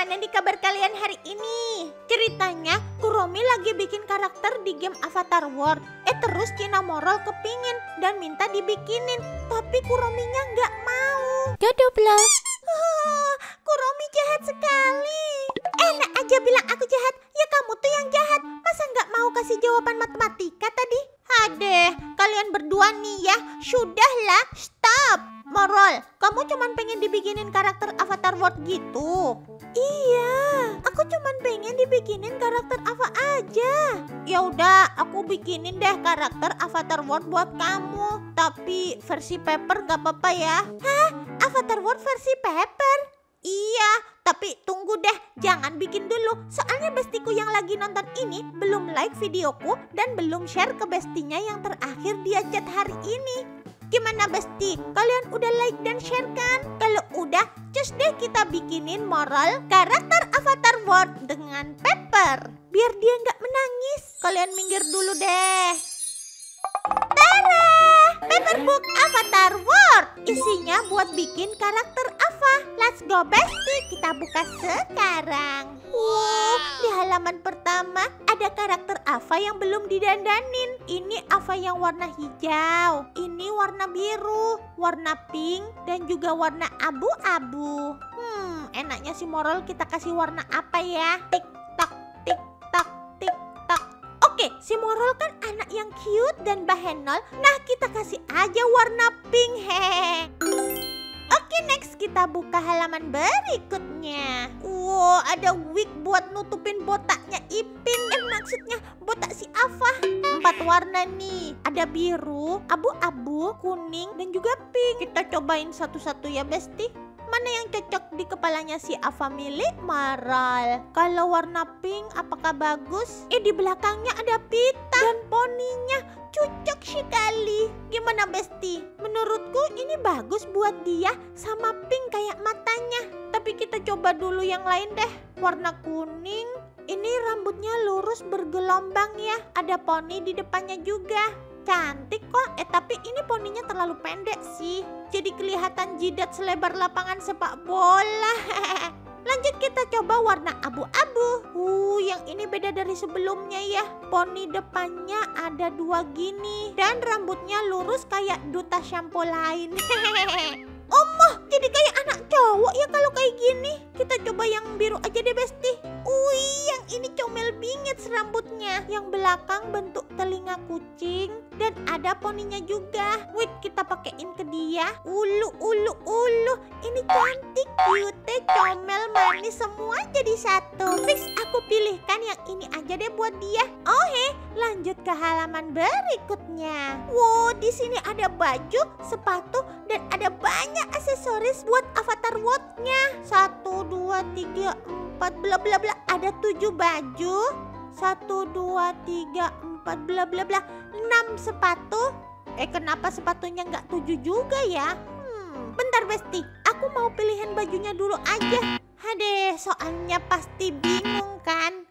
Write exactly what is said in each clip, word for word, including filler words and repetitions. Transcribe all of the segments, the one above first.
gimana nih kabar kalian hari ini? Ceritanya Kuromi lagi bikin karakter di game Avatar World. Eh terus Cinnamoroll kepingin dan minta dibikinin, tapi Kurominya nggak mau. Dodoblah. Oh, Kuromi jahat sekali. Enak aja bilang aku jahat. Ya kamu tuh yang jahat. Masa nggak mau kasih jawaban matematika tadi? Adeh, kalian berdua nih ya. Sudahlah, stop. Morol, kamu cuman pengen dibikinin karakter Avatar World gitu? Iya, aku cuman pengen dibikinin karakter Ava aja. Ya udah, aku bikinin deh karakter Avatar World buat kamu. Tapi versi paper gak apa-apa ya? Hah? Avatar World versi paper? Iya, tapi tunggu deh, jangan bikin dulu. Soalnya bestiku yang lagi nonton ini belum like videoku dan belum share ke bestinya yang terakhir dia chat hari ini. Gimana besti? Kalian udah like dan share kan? Kalau udah, cus deh kita bikinin moral karakter Avatar World dengan paper. Biar dia nggak menangis. Kalian minggir dulu deh. Tara! Paperbook Avatar World. Isinya buat bikin karakter Ava. Let's go bestie, kita buka sekarang. Wow, di halaman pertama ada karakter Ava yang belum didandanin. Ini Ava yang warna hijau, ini warna biru, warna pink, dan juga warna abu-abu. Hmm, enaknya si Morol kita kasih warna apa ya? Tik tok, tik tok, tik tok. Oke, si Morol kan anak yang cute dan bahenol. Nah, kita kasih aja warna pink, hehe. Oke, next kita buka halaman berikutnya. Wow, ada wig buat nutupin botaknya Ipin. Eh, maksudnya botak si Ava. Empat warna nih. Ada biru, abu-abu, kuning, dan juga pink. Kita cobain satu-satu ya, Besti. Mana yang cocok di kepalanya si Ava milik Maral? Kalau warna pink apakah bagus? Eh, di belakangnya ada pita dan poninya. Cocok sekali. Gimana Besti? Menurutku ini bagus buat dia sama pink kayak matanya. Tapi kita coba dulu yang lain deh. Warna kuning. Ini rambutnya lurus bergelombang ya. Ada poni di depannya juga. Cantik kok. Eh tapi ini poninya terlalu pendek sih. Jadi kelihatan jidat selebar lapangan sepak bola. Lanjut kita coba warna abu-abu. Uh, yang ini beda dari sebelumnya ya. Poni depannya ada dua gini. Dan rambutnya lurus kayak duta shampoo lain. Omoh, jadi kayak anak cowok ya kalau kayak gini. Kita coba yang biru aja deh Besti. Wih, yang ini comel bingit rambutnya. Yang belakang bentuk telinga kucing. Dan ada poninya juga. Wait, kita pakein ke dia. Ulu, ulu, ulu. Ini cantik, cute, comel, manis, semua jadi satu. Fix, aku pilihkan yang ini aja deh buat dia. Oh he, lanjut ke halaman berikutnya. Wow, di sini ada baju, sepatu, dan ada banyak aksesoris buat Avatar World-nya. Satu, dua, tiga, empat, bla bla bla. Ada tujuh baju. Satu, dua, tiga, empat, bla bla bla. Enam sepatu. Eh, kenapa sepatunya nggak tujuh juga ya? Hmm, bentar Besti, aku mau pilihin bajunya dulu aja. Hadeh, soalnya pasti bingung kan?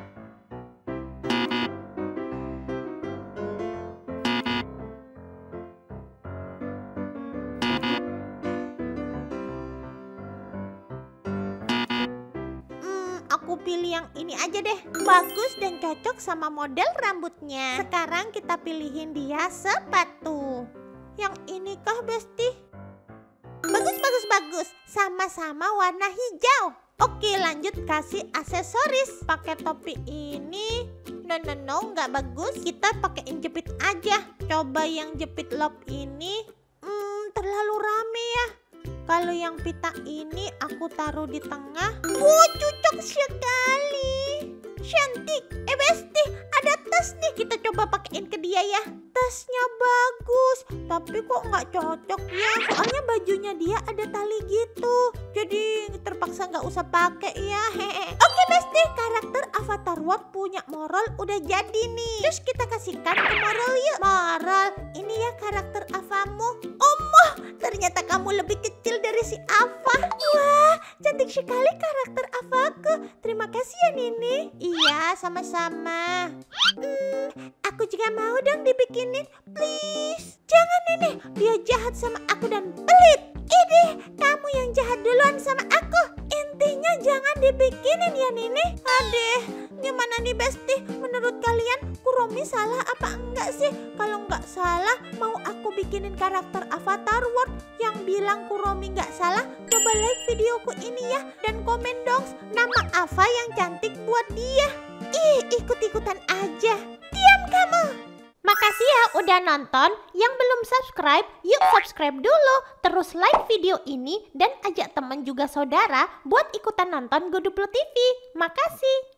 Aku pilih yang ini aja deh. Bagus dan cocok sama model rambutnya. Sekarang kita pilihin dia sepatu. Yang ini kah Besti? Bagus, bagus, bagus. Sama-sama warna hijau. Oke, lanjut kasih aksesoris. Pakai topi ini. No, no, no, nggak bagus. Kita pakein jepit aja. Coba yang jepit lob ini. Hmm, terlalu rame ya. Kalau yang pita ini aku taruh di tengah. Wow, cocok sekali. Cantik. Eh Besti, ada tas nih. Kita coba pakein ke dia ya. Tasnya bagus, tapi kok nggak cocok ya. Soalnya bajunya dia ada tali gitu. Jadi terpaksa nggak usah pakai ya. Hehe. Oke Besti, karakter Avatar World punya Moral udah jadi nih. Terus kita kasihkan ke Moral yuk. Moral, ini ya karakter Avamu. Omoh, ternyata kamu lebih kecil dari si Ava. Wah, cantik sekali karakter Avaku. Terima kasih ya Nini. Iya, sama-sama. Hmm, aku juga mau dong dibikinin. Please. Jangan Nenek, dia jahat sama aku dan pelit. Ini kamu yang jahat duluan sama aku. Intinya jangan dibikinin ya Nini. Adeh, gimana nih Besti? Menurut kalian Kuromi salah apa enggak sih? Kalau enggak salah, mau aku bikinin karakter Avatar World yang bilang Kuromi enggak salah? Coba like videoku ini ya dan komen dong nama Ava yang cantik buat dia. Ih, ikut-ikutan aja. Diam kamu. Makasih ya udah nonton. Yang belum subscribe, yuk subscribe dulu. Terus like video ini dan ajak teman juga saudara buat ikutan nonton Godoplo T V. Makasih.